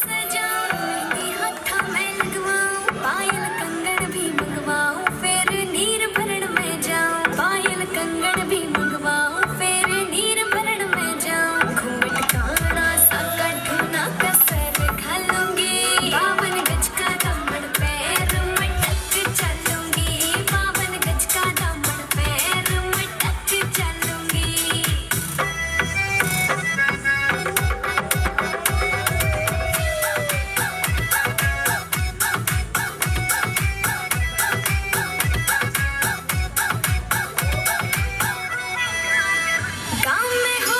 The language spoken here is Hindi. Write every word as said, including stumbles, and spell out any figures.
सजाऊं, मेहंदी हाथा मैं लगवाऊं, पायल कंगन भी मंगवाऊं, फिर नीर भरण में जाऊं। पायल कंगन भी मंगवाऊं, फिर नीर भरण में जाऊं। घूंघट काना साका ढूना कसर घालूंगी, बावन गज का दामन पैर में टक चलूंगी। बावन गज का दामन पैर में टक चलूंगी। गाँव में